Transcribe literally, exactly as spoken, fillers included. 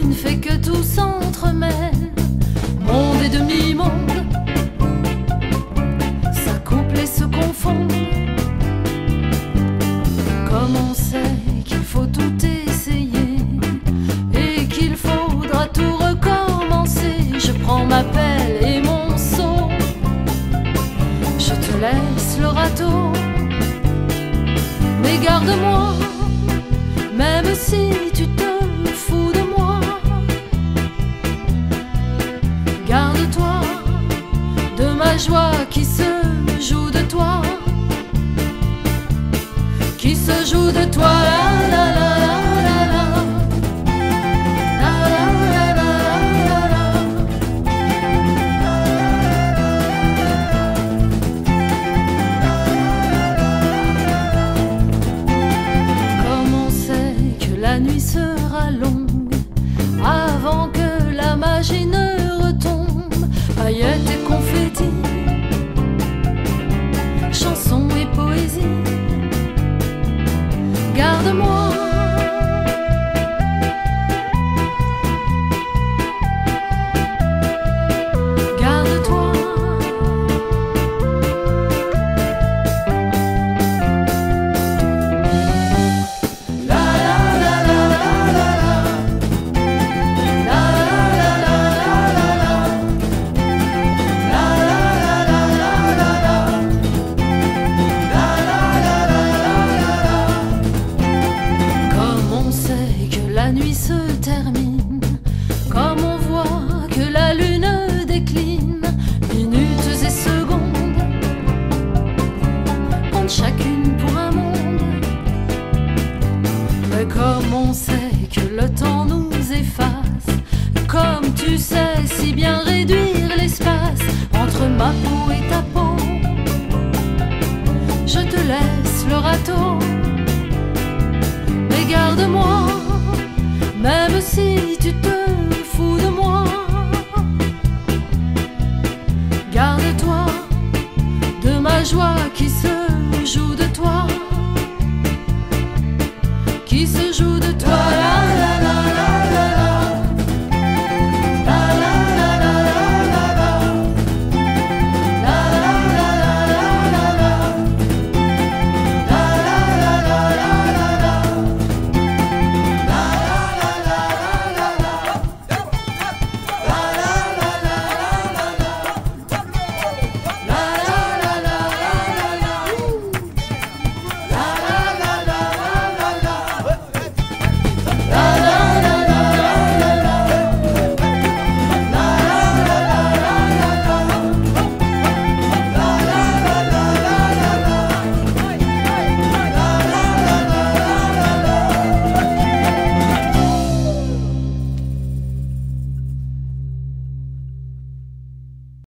machine fait que tout s'entremêle, monde et demi-monde, s'accouplent et se confondent. Comme on sait qu'il faut tout essayer et qu'il faudra tout recommencer, je prends ma pelle et mon seau, je te laisse le râteau, mais garde-moi, même si tu te fous de moi. Garde-toi de ma joie qui se joue de toi, qui se joue de toi. La, la, la, la, la, la. La, la, la, la, la, la. Comme on sait que la nuit sera longue avant que la magie ne retombe, paillettes et confettis, chansons et poésie, garde-moi. Garde-toi. La la la la la la la. La la la la la la. La la la la la la. La la la la la. Comme on sait que la nuit se termine, comme on voit que la lune décline, minutes et secondes comptent chacune pour un monde. Mais comme on sait que le temps nous efface, comme tu sais si bien réduire l'espace entre ma peau et ta peau, je te laisse le râteau, mais garde-moi, même si